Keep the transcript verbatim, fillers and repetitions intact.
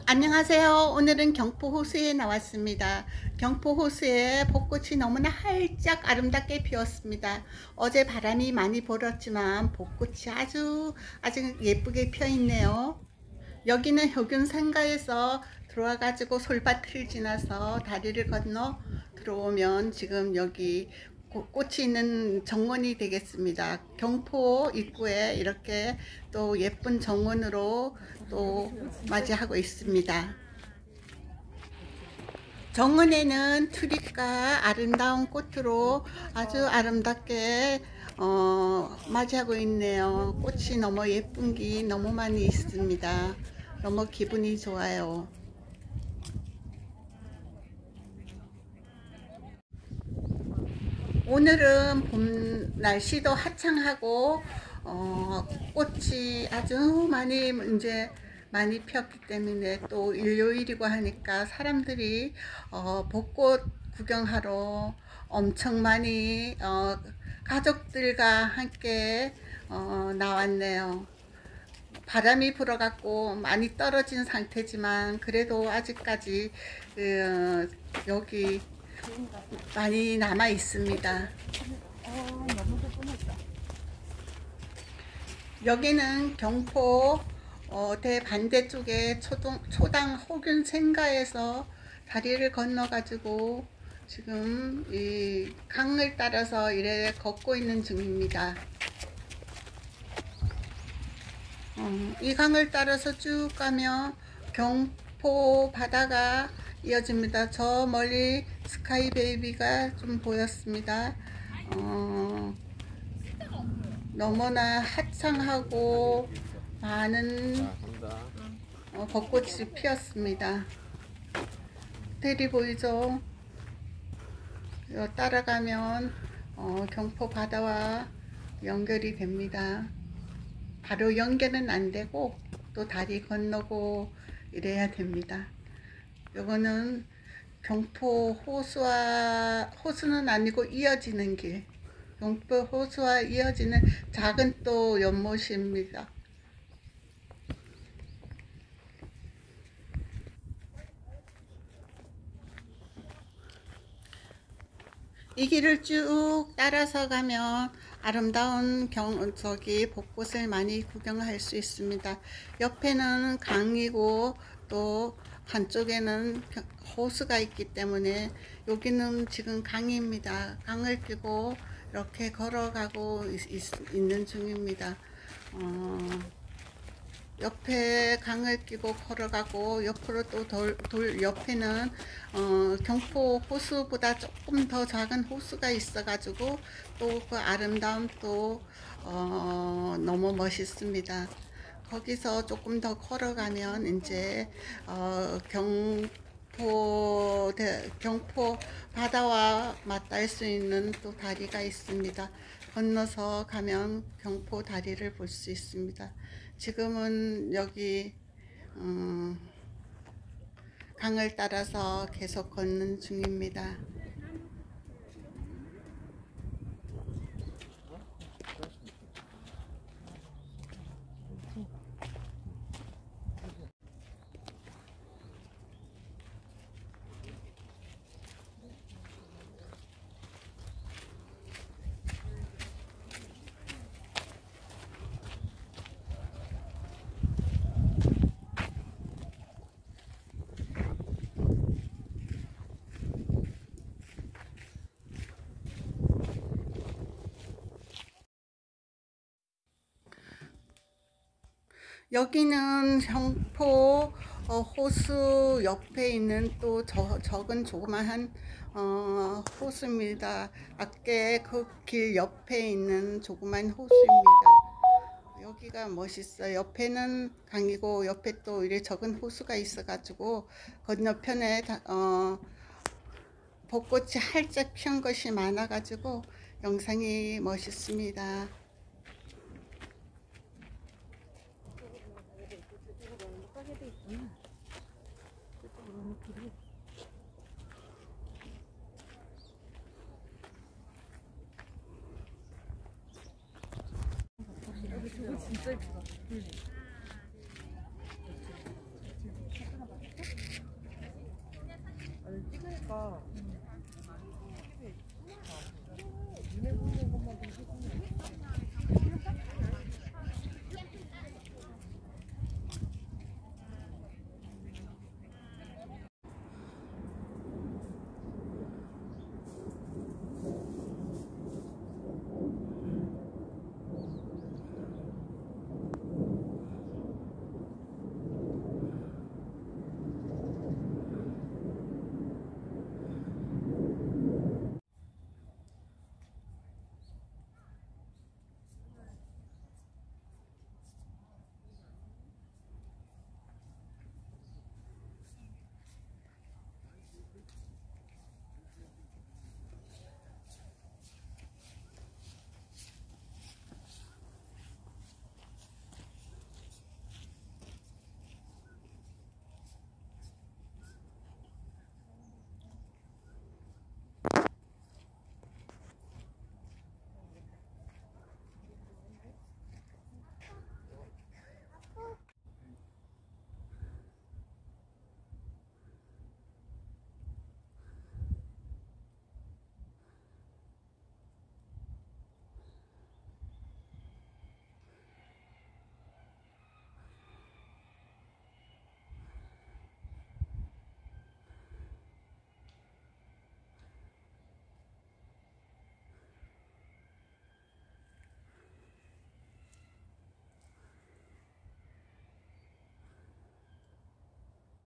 안녕하세요. 오늘은 경포 호수에 나왔습니다. 경포 호수에 벚꽃이 너무나 활짝 아름답게 피었습니다. 어제 바람이 많이 불었지만 벚꽃이 아주 아주 예쁘게 피어 있네요. 여기는 효균상가에서 들어와 가지고 솔밭을 지나서 다리를 건너 들어오면 지금 여기 꽃이 있는 정원이 되겠습니다. 경포 입구에 이렇게 또 예쁜 정원으로 또 맞이하고 있습니다. 정원에는 튤립과 아름다운 꽃으로 아주 아름답게 어, 맞이하고 있네요. 꽃이 너무 예쁜 게 너무 많이 있습니다. 너무 기분이 좋아요. 오늘은 봄 날씨도 화창하고 어, 꽃이 아주 많이 이제 많이 피었기 때문에 또 일요일이고 하니까 사람들이 어, 벚꽃 구경하러 엄청 많이 어, 가족들과 함께 어, 나왔네요. 바람이 불어갖고 많이 떨어진 상태지만 그래도 아직까지 그, 여기 많이 남아 있습니다. 여기는 경포 어, 대반대쪽에 초동, 초당 호균생가에서 다리를 건너 가지고 지금 이 강을 따라서 이래 걷고 있는 중입니다. 어, 이 강을 따라서 쭉 가면 경포 바다가 이어집니다. 저 멀리 스카이 베이비가 좀 보였습니다. 어, 너무나 화창하고 많은 어, 벚꽃이 피었습니다. 호텔이 보이죠? 따라가면 어, 경포 바다와 연결이 됩니다. 바로 연결은 안 되고 또 다리 건너고 이래야 됩니다. 요거는 경포 호수와 호수는 아니고 이어지는 길, 경포 호수와 이어지는 작은 또 연못입니다. 이 길을 쭉 따라서 가면 아름다운 경, 저기 벚꽃을 많이 구경할 수 있습니다. 옆에는 강이고 또 한쪽에는 호수가 있기 때문에 여기는 지금 강입니다. 강을 끼고 이렇게 걸어가고 있, 있, 있는 중입니다. 어, 옆에 강을 끼고 걸어가고 옆으로 또 돌, 돌 옆에는 어, 경포 호수보다 조금 더 작은 호수가 있어 가지고 또 그 아름다움 또 어, 너무 멋있습니다. 거기서 조금 더 걸어가면 이제 어, 경포 대, 경포 바다와 맞닿을 수 있는 또 다리가 있습니다. 건너서 가면 경포 다리를 볼 수 있습니다. 지금은 여기 음, 강을 따라서 계속 걷는 중입니다. 여기는 경포 어, 호수 옆에 있는 또 저, 적은 조그마한 어, 호수입니다. 밖에 그 길 옆에 있는 조그만 호수입니다. 여기가 멋있어요. 옆에는 강이고 옆에 또 이래 적은 호수가 있어 가지고 건너편에 다, 어, 벚꽃이 활짝 피운 것이 많아 가지고 영상이 멋있습니다. 가게도 있구나. 저쪽으로 오는 길이.